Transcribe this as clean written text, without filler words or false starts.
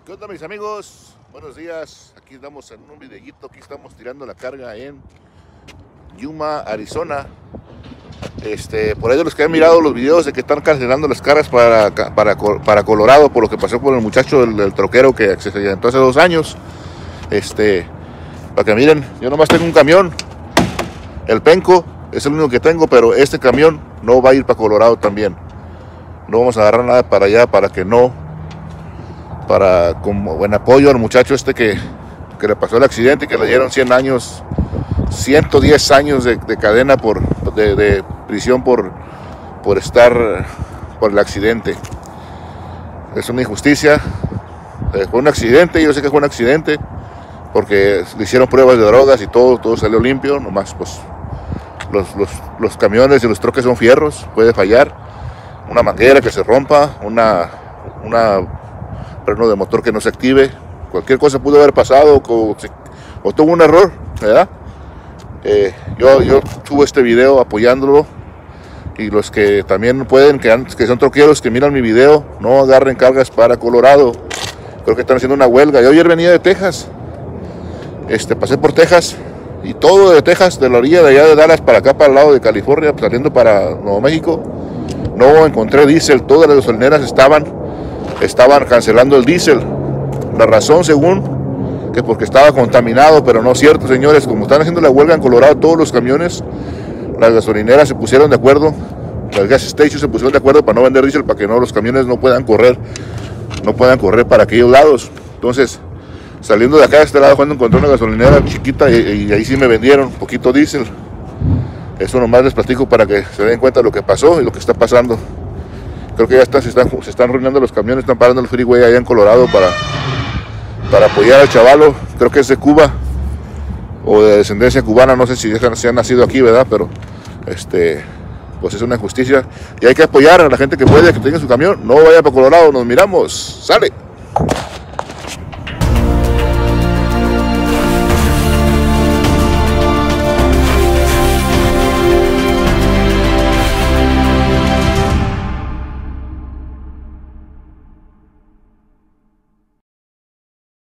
¿Qué onda, mis amigos? Buenos días. Aquí estamos en un videíto. Aquí estamos tirando la carga en Yuma, Arizona. Por ahí de los que han mirado los videos de que están cancelando las cargas para Colorado por lo que pasó con el muchacho del troquero que se accidentó hace 2 años. Para que miren, yo nomás tengo un camión. El penco es el único que tengo, pero este camión no va a ir para Colorado también. No vamos a agarrar nada para allá para que no, como en apoyo al muchacho que le pasó el accidente y que le dieron 100 años, 110 años de cadena de prisión por el accidente. Es una injusticia. Fue un accidente, yo sé que fue un accidente porque le hicieron pruebas de drogas y todo salió limpio. Nomás pues los camiones y los troques son fierros, puede fallar una manguera que se rompa, una freno de motor que no se active, cualquier cosa pudo haber pasado o tuvo un error, ¿verdad? Yo subo este video apoyándolo, y los que también pueden, que son troqueros que miran mi video, no agarren cargas para Colorado. Creo que están haciendo una huelga. Yo ayer venía de Texas, pasé por Texas y todo de Texas, de la orilla de allá de Dallas para acá, para el lado de California, saliendo para Nuevo México, no encontré diésel. Todas las gasolineras estaban cancelando el diésel. La razón, según, que porque estaba contaminado, pero no es cierto, señores. Como están haciendo la huelga en Colorado todos los camiones, las gasolineras se pusieron de acuerdo, las gas stations se pusieron de acuerdo para no vender diésel, para que los camiones no puedan correr para aquellos lados. Entonces, saliendo de acá, de este lado, cuando encontré una gasolinera chiquita, y ahí sí me vendieron poquito diésel. Eso nomás les platico para que se den cuenta de lo que pasó y lo que está pasando. Creo que ya se están arruinando los camiones, están parando el freeway allá en Colorado para apoyar al chavalo. Creo que es de Cuba o de descendencia cubana, no sé si han nacido aquí, ¿verdad? Pero pues es una injusticia y hay que apoyar a la gente que puede, que tenga su camión. No vaya para Colorado, nos miramos, sale.